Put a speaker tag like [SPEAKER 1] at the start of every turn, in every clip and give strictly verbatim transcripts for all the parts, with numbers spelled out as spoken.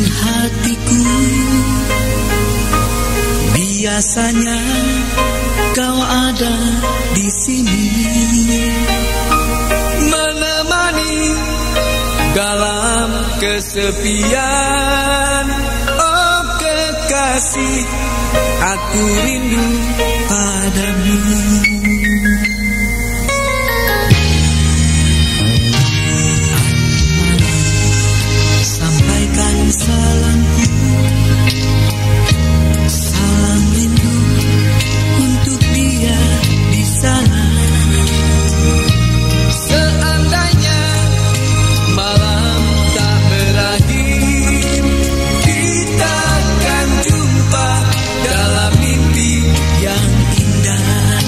[SPEAKER 1] hatiku. Biasanya kau ada di sini, menemani dalam kesepian. Oh kekasih, aku rindu padamu. Sampaikan salamku, salam rindu untuk dia di sana. Seandainya malam tak berakhir, kita akan jumpa dalam mimpi yang indah.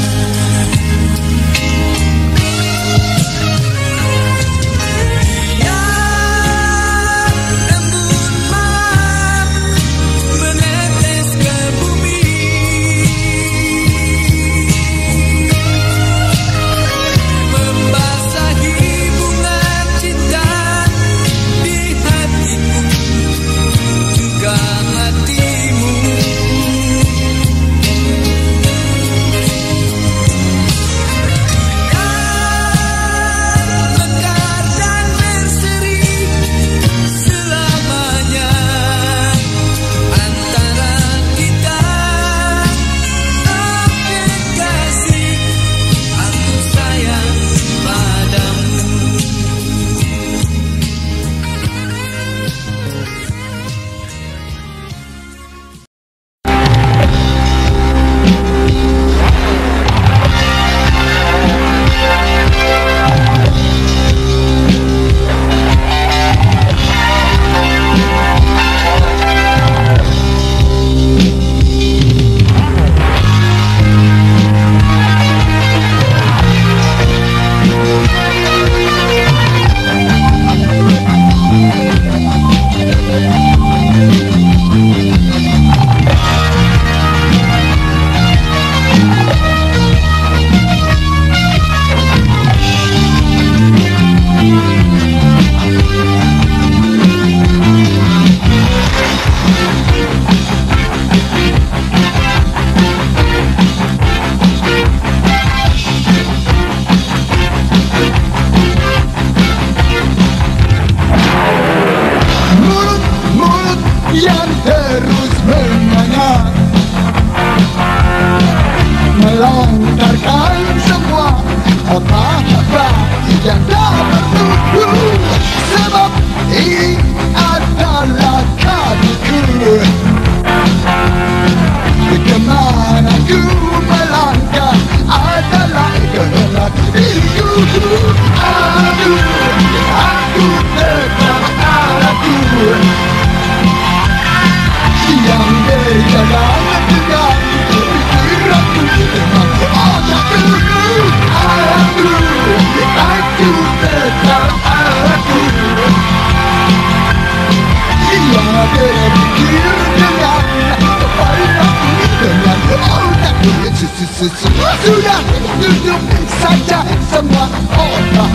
[SPEAKER 2] Sudah duduk saja semua orang.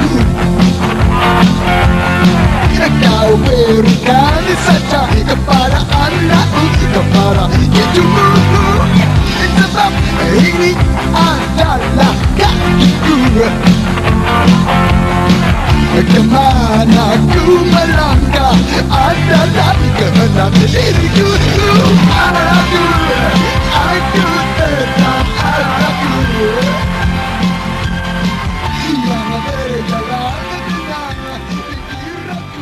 [SPEAKER 2] Kau berikan saja kepada anakku, kepada hidupmu. Sebab ini adalah kakiku. Kemana ku melangkah adalah kehendak diriku. Aku, aku tetap aku yang berjalan dengan pikiranku.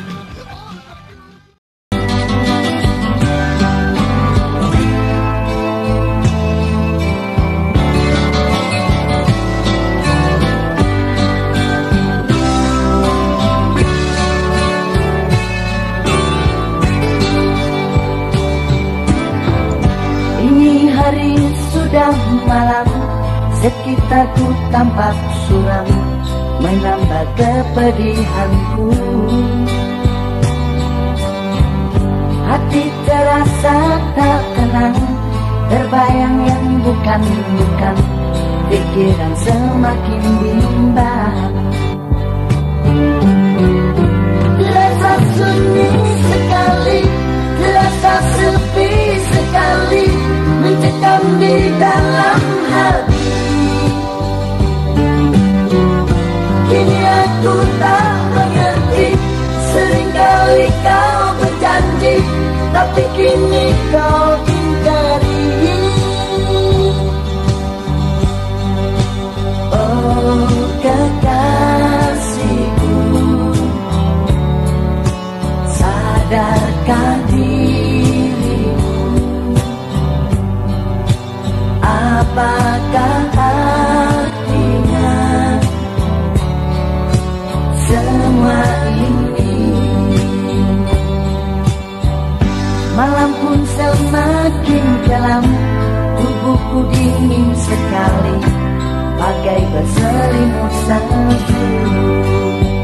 [SPEAKER 3] Hari sudah malam, sekitarku tampak suram, menambah kepedihanku. Hati terasa tak tenang, terbayang yang bukan-bukan, pikiran semakin bimbang. Terasa sunyi sekali dalam hati. Kini aku tak mengerti, seringkali kau berjanji, tapi kini kau ingkari. Oh kekasihku, sadarkan dirimu. Apakah artinya semua ini? Malam pun semakin kelam, tubuhku dingin sekali, bagai berselimut salju.